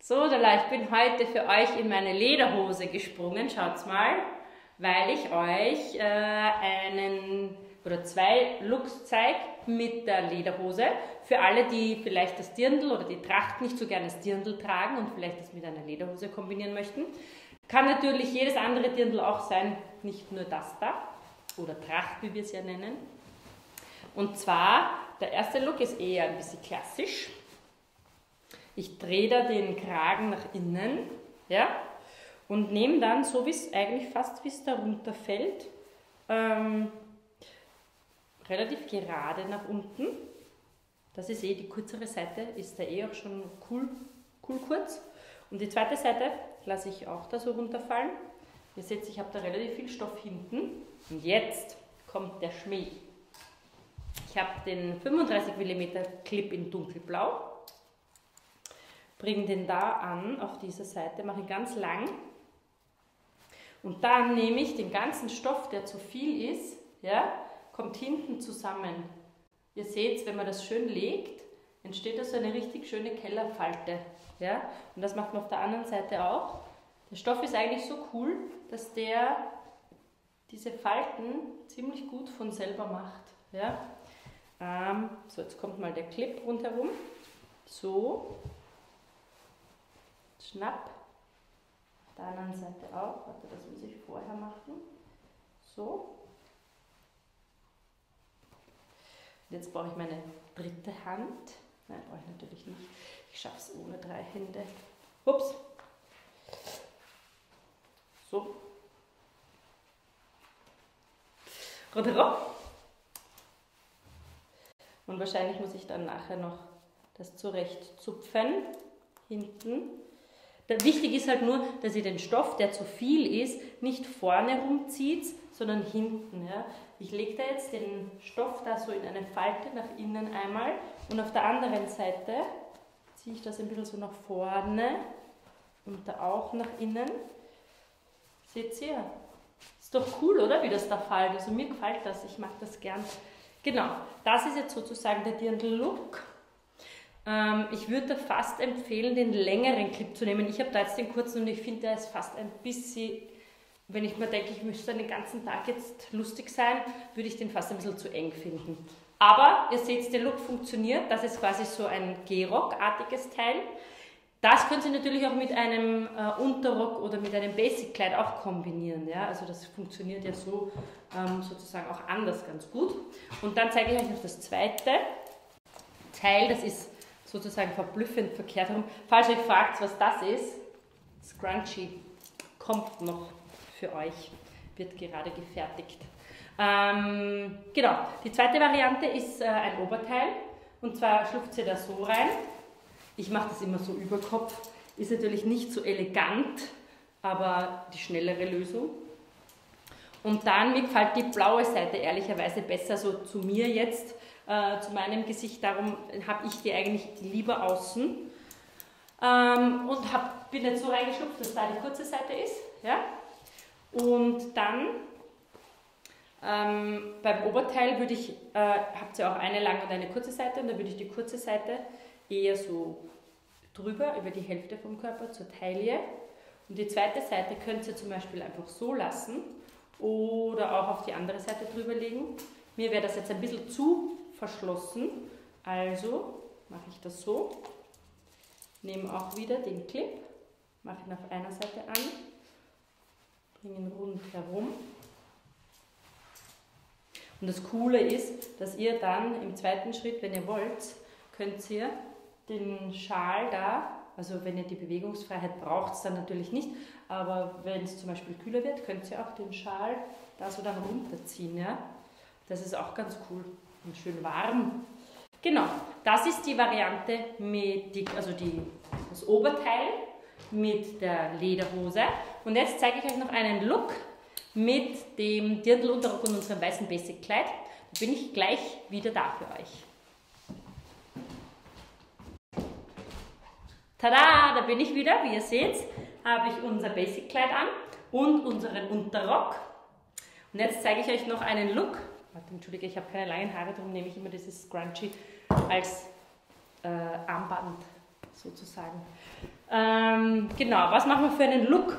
So, Dalla, ich bin heute für euch in meine Lederhose gesprungen, schaut's mal, weil ich euch einen oder zwei Looks zeige mit der Lederhose. Für alle, die vielleicht das Dirndl oder die Tracht nicht so gerne das Dirndl tragen und vielleicht das mit einer Lederhose kombinieren möchten. Kann natürlich jedes andere Dirndl auch sein, nicht nur das da oder Tracht, wie wir es ja nennen. Und zwar, der erste Look ist eher ein bisschen klassisch. Ich drehe da den Kragen nach innen, ja, und nehme dann, so wie es eigentlich fast wie es da runterfällt, relativ gerade nach unten. Das ist die kürzere Seite, ist da auch schon cool kurz. Und die zweite Seite lasse ich auch da so runterfallen. Ihr seht, ich habe da relativ viel Stoff hinten. Und jetzt kommt der Schmäh. Ich habe den 35 mm Clip in dunkelblau. Bringe den da an, auf dieser Seite, mache ihn ganz lang. Und dann nehme ich den ganzen Stoff, der zu viel ist, ja, kommt hinten zusammen. Ihr seht, wenn man das schön legt, entsteht da so eine richtig schöne Kellerfalte. Ja? Und das macht man auf der anderen Seite auch. Der Stoff ist eigentlich so cool, dass der diese Falten ziemlich gut von selber macht. Ja? So, jetzt kommt mal der Clip rundherum. So. Schnapp. Auf der anderen Seite auch. Warte, das muss ich vorher machen. So. Und jetzt brauche ich meine dritte Hand. Nein, brauche ich natürlich nicht. Ich schaffe es ohne 3 Hände. Ups. So. Rundherum. Und wahrscheinlich muss ich dann nachher noch das zurecht zupfen. Hinten. Wichtig ist halt nur, dass ihr den Stoff, der zu viel ist, nicht vorne rumzieht, sondern hinten. Ja. Ich lege da jetzt den Stoff da so in eine Falte nach innen einmal und auf der anderen Seite ziehe ich das ein bisschen so nach vorne und da auch nach innen. Seht ihr? Ist doch cool, oder? Wie das da fällt. Also mir gefällt das, ich mag das gern. Genau, das ist jetzt sozusagen der Dirndl-Look. Ich würde da fast empfehlen, den längeren Clip zu nehmen. Ich habe da jetzt den kurzen und ich finde, der ist fast ein bisschen, wenn ich mir denke, ich möchte den ganzen Tag jetzt lustig sein, würde ich den fast ein bisschen zu eng finden. Aber ihr seht, der Look funktioniert. Das ist quasi so ein Gehrock-artiges Teil. Das könnt ihr natürlich auch mit einem Unterrock oder mit einem Basic-Kleid auch kombinieren. Ja? Also das funktioniert ja so sozusagen auch anders ganz gut. Und dann zeige ich euch noch das zweite Teil. Das ist sozusagen verblüffend verkehrt herum. Falls ihr euch fragt, was das ist, Scrunchie kommt noch für euch, wird gerade gefertigt. Genau, die zweite Variante ist ein Oberteil und zwar schlüpft ihr da so rein. Ich mache das immer so über Kopf, ist natürlich nicht so elegant, aber die schnellere Lösung. Und dann, mir gefällt die blaue Seite ehrlicherweise besser, so zu mir jetzt, zu meinem Gesicht, darum habe ich die eigentlich lieber außen. Und bin jetzt so reingeschlupft, dass da die kurze Seite ist. Ja? Und dann beim Oberteil würde ich, habt ihr auch eine lange und eine kurze Seite, und da würde ich die kurze Seite eher so drüber, über die Hälfte vom Körper zur Taille. Und die zweite Seite könnt ihr zum Beispiel einfach so lassen oder auch auf die andere Seite drüber legen. Mir wäre das jetzt ein bisschen zu verschlossen, also mache ich das so, nehme auch wieder den Clip, mache ihn auf einer Seite an, bringe ihn rundherum. Und das Coole ist, dass ihr dann im zweiten Schritt, wenn ihr wollt, könnt ihr den Schal da, also wenn ihr die Bewegungsfreiheit braucht, dann natürlich nicht, aber wenn es zum Beispiel kühler wird, könnt ihr auch den Schal da so dann runterziehen. Ja? Das ist auch ganz cool und schön warm. Genau, das ist die Variante mit das Oberteil mit der Lederhose. Und jetzt zeige ich euch noch einen Look mit dem Dirndl-Unterrock und unserem weißen Basic-Kleid. Da bin ich gleich wieder da für euch. Tada, da bin ich wieder. Wie ihr seht, habe ich unser Basic-Kleid an und unseren Unterrock. Und jetzt zeige ich euch noch einen Look. Warte, entschuldige, ich habe keine langen Haare, darum nehme ich immer dieses Scrunchie als Armband sozusagen. Genau, was machen wir für einen Look?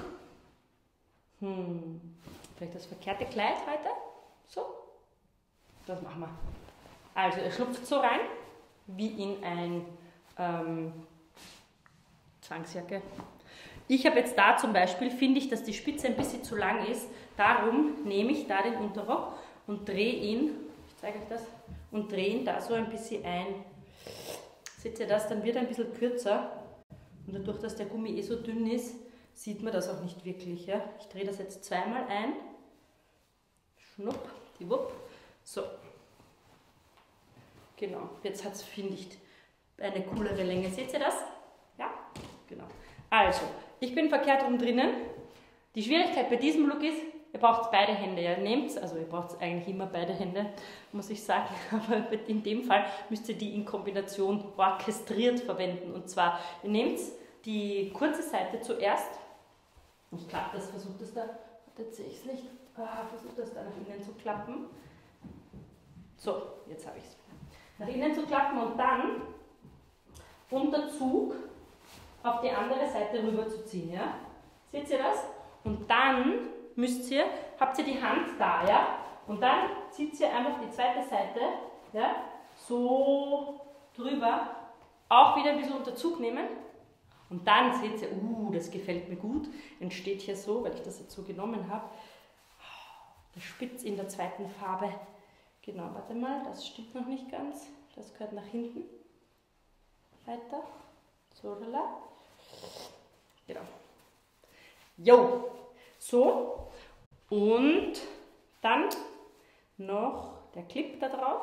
Vielleicht das verkehrte Kleid heute? So, das machen wir. Also er schlüpft so rein, wie in ein Zwangsjacke. Ich habe jetzt da zum Beispiel, finde ich, dass die Spitze ein bisschen zu lang ist. Darum nehme ich da den Unterrock und drehe ihn, ich zeige euch das, und drehe ihn da so ein bisschen ein. Seht ihr das? Dann wird er ein bisschen kürzer. Und dadurch, dass der Gummi so dünn ist, sieht man das auch nicht wirklich. Ja? Ich drehe das jetzt zweimal ein. Schnupp, die Wupp. So. Genau, jetzt hat es, finde ich, eine coolere Länge. Seht ihr das? Ja? Genau. Also, ich bin verkehrt rum drinnen. Die Schwierigkeit bei diesem Look ist, ihr braucht beide Hände. Ihr nehmt, also ihr braucht eigentlich immer beide Hände, muss ich sagen, aber in dem Fall müsst ihr die in Kombination orchestriert verwenden. Und zwar, ihr nehmt die kurze Seite zuerst. Ich klappe das, versuche das da, jetzt sehe ich es nicht, versuche das da nach innen zu klappen. So, jetzt habe ich es. Nach innen zu klappen und dann unter Zug auf die andere Seite rüber zu ziehen. Ja? Seht ihr das? Und dann habt ihr die Hand da, ja? Und dann zieht ihr einfach die zweite Seite, ja? So drüber, auch wieder ein bisschen unter Zug nehmen. Und dann seht ihr, das gefällt mir gut, entsteht hier so, weil ich das jetzt so genommen habe, der Spitz in der zweiten Farbe. Genau, warte mal, das stimmt noch nicht ganz, das gehört nach hinten. Weiter, so, lala. Genau. Jo, so, und dann noch der Clip da drauf.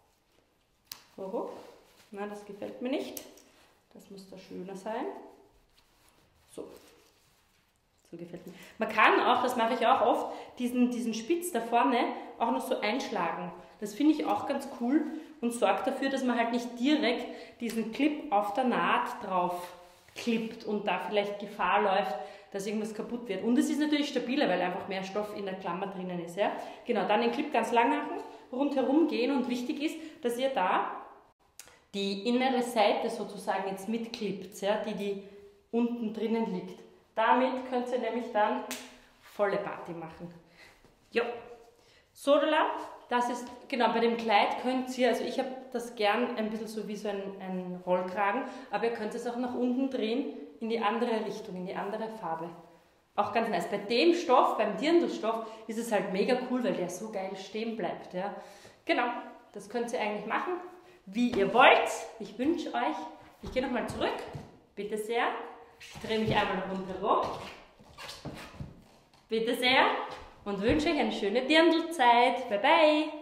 Na, das gefällt mir nicht. Das muss da schöner sein. So. So gefällt mir. Man kann auch, das mache ich auch oft, diesen Spitz da vorne auch noch so einschlagen. Das finde ich auch ganz cool und sorgt dafür, dass man halt nicht direkt diesen Clip auf der Naht drauf klippt und da vielleicht Gefahr läuft, dass irgendwas kaputt wird. Und es ist natürlich stabiler, weil einfach mehr Stoff in der Klammer drinnen ist. Ja? Genau, dann den Clip ganz lang machen, rundherum gehen und wichtig ist, dass ihr da die innere Seite sozusagen jetzt mitklippt, ja? Die unten drinnen liegt. Damit könnt ihr nämlich dann volle Party machen. Ja, so, das ist, genau, bei dem Kleid könnt ihr, also ich habe das gern ein bisschen so wie so ein Rollkragen, aber ihr könnt es auch nach unten drehen, in die andere Richtung, in die andere Farbe. Auch ganz nice. Bei dem Stoff, beim Dirndlstoff, ist es halt mega cool, weil der so geil stehen bleibt. Ja. Genau, das könnt ihr eigentlich machen, wie ihr wollt. Ich wünsche euch, ich gehe nochmal zurück, bitte sehr. Ich drehe mich einmal rundherum. Bitte sehr. Und wünsche euch eine schöne Dirndlzeit. Bye bye.